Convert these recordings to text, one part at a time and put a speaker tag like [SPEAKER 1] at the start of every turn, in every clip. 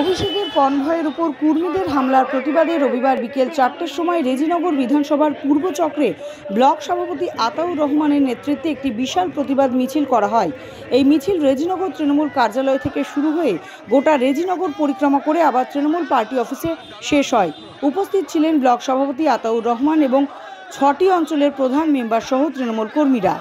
[SPEAKER 1] অভিষেকের কনভয়ের উপর কুর্মীদের হামলার প্রতিবাদে রবিবার বিকেল 4টের সময় রেজিনগর বিধানসভার পূর্ব চক্রে ব্লক সভাপতি আতাউর রহমানের নেতৃত্বে একটি বিশাল প্রতিবাদ মিছিল করা হয়। এই মিছিল রেজিনগর তৃণমূল কার্যালয় থেকে শুরু হয়ে গোটা রেজিনগর পরিক্রমা করে আবার তৃণমূল পার্টি অফিসে শেষ হয়। উপস্থিত ছিলেন ব্লক সভাপতি আতাউর রহমান এবং 6টি অঞ্চলের প্রধান মেম্বার সহ তৃণমূল কর্মীরা।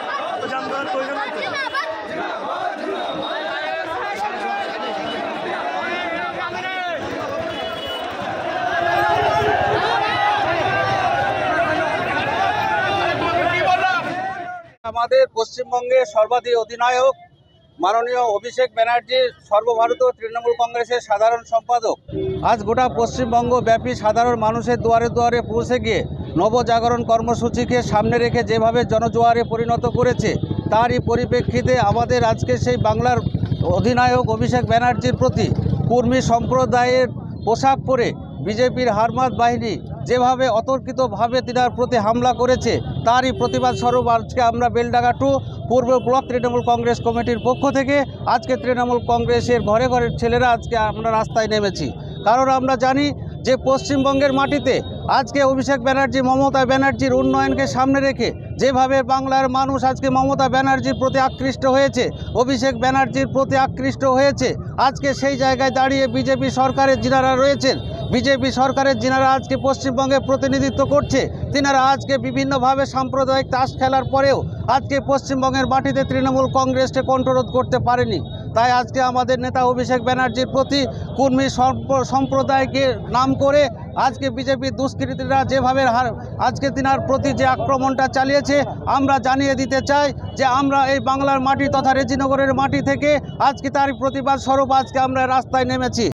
[SPEAKER 2] আমাদের পশ্চিমবঙ্গের সর্বাধিক অধিনায়ক মাননীয় অভিষেক ব্যানার্জি সর্বভারতীয় তৃণমূল কংগ্রেসের সাধারণ সম্পাদক আজ গোটা পশ্চিমবঙ্গ ব্যাপী সাধারণ মানুষের দুয়ারে দুয়ারে পৌঁছে গিয়ে নবজাগরণ কর্মসূচিকে সামনে রেখে যেভাবে জনজোয়ারে পরিণত করেছে, তারই পরিপ্রেক্ষিতে আমাদের আজকে সেই বাংলার অধিনায়ক অভিষেক ব্যানার্জির প্রতি কর্মী সম্প্রদায়ের পোশাক পরে বিজেপির হারমাত বাহিনী যেভাবে অতর্কিতভাবে তিনার প্রতি হামলা করেছে, তারই প্রতিবাদ স্বরূপ আজকে আমরা বেলডাঙ্গা 2 পূর্ব ব্লক তৃণমূল কংগ্রেস কমিটির পক্ষ থেকে আজকে তৃণমূল কংগ্রেসের ঘরে ঘরের ছেলেরা আজকে আমরা রাস্তায় নেমেছি। কারণ আমরা জানি যে পশ্চিমবঙ্গের মাটিতে আজকে অভিষেক ব্যানার্জি মমতা ব্যানার্জির উন্নয়নকে সামনে রেখে যেভাবে বাংলার মানুষ আজকে মমতা ব্যানার্জির প্রতি আকৃষ্ট হয়েছে, অভিষেক ব্যানার্জির প্রতি আকৃষ্ট হয়েছে, আজকে সেই জায়গায় দাঁড়িয়ে বিজেপি সরকারের যিনারা রয়েছেন, বিজেপি সরকারের যিনারা আজকে পশ্চিমবঙ্গে প্রতিনিধিত্ব করছে, তিনারা আজকে বিভিন্নভাবে সাম্প্রদায়িক তাস খেলার পরেও আজকে পশ্চিমবঙ্গের মাটিতে তৃণমূল কংগ্রেসকে কণ্ঠরোধ করতে পারেনি। তাই আজকে আমাদের নেতা অভিষেক ব্যানার্জির প্রতি কর্মী সম্প্রদায়কে নাম করে আজকে বিজেপির দুষ্কৃতীরা যেভাবে আজকে তিনার প্রতি যে আক্রমণটা চালিয়েছে, আমরা জানিয়ে দিতে চাই যে আমরা এই বাংলার মাটি তথা রেজিনগরের মাটি থেকে আজকে তার প্রতিবাদ স্বরূপ আজকে আমরা রাস্তায় নেমেছি।